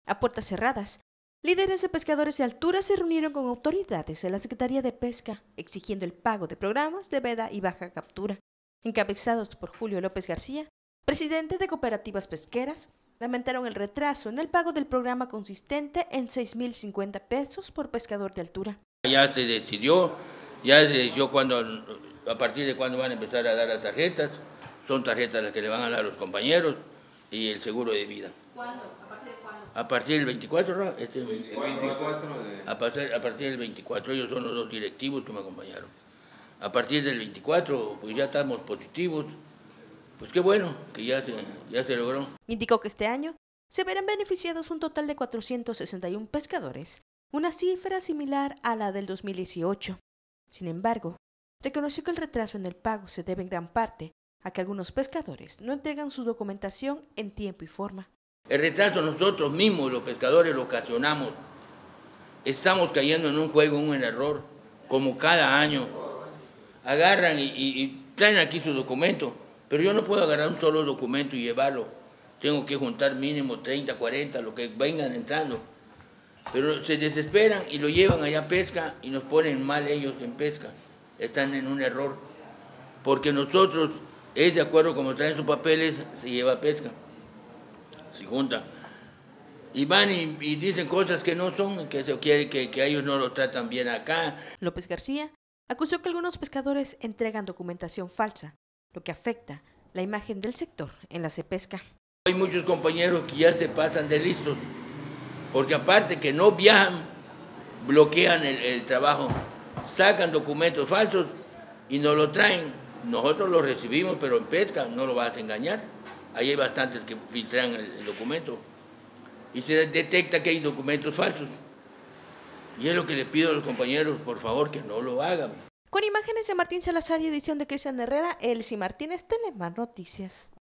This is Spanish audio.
A puertas cerradas, líderes de pescadores de altura se reunieron con autoridades de la Secretaría de Pesca, exigiendo el pago de programas de veda y baja captura. Encabezados por Julio López García, presidente de Cooperativas Pesqueras, lamentaron el retraso en el pago del programa consistente en 6.050 pesos por pescador de altura. Ya se decidió a partir de cuándo van a empezar a dar las tarjetas. Son tarjetas las que le van a dar a los compañeros y el seguro de vida. ¿Cuándo? ¿A partir de cuándo? A partir del 24, ¿no? El 24 A partir del 24, ellos son los dos directivos que me acompañaron. A partir del 24, pues ya estamos positivos. Pues qué bueno que ya se logró. Indicó que este año se verán beneficiados un total de 461 pescadores, una cifra similar a la del 2018. Sin embargo, reconoció que el retraso en el pago se debe en gran parte a que algunos pescadores no entregan su documentación en tiempo y forma. El retraso nosotros mismos, los pescadores, lo ocasionamos. Estamos cayendo en un juego, en un error, como cada año. Agarran y traen aquí su documento, pero yo no puedo agarrar un solo documento y llevarlo. Tengo que juntar mínimo 30, 40, lo que vengan entrando. Pero se desesperan y lo llevan allá a pesca y nos ponen mal ellos en pesca. Están en un error. Porque nosotros, es de acuerdo como traen sus papeles, se lleva a pesca. Se junta. Y van y dicen cosas que no son, que se quiere que ellos no lo tratan bien acá. López García acusó que algunos pescadores entregan documentación falsa, lo que afecta la imagen del sector en la Cepesca. Hay muchos compañeros que ya se pasan de listos, porque aparte que no viajan, bloquean el trabajo, sacan documentos falsos y nos lo traen. Nosotros lo recibimos, pero en pesca no lo vas a engañar. Ahí hay bastantes que filtran el documento y se detecta que hay documentos falsos. Y es lo que les pido a los compañeros, por favor, que no lo hagan. Con imágenes de Martín Salazar y edición de Cristian Herrera, Elsie Martínez, Telemar Noticias.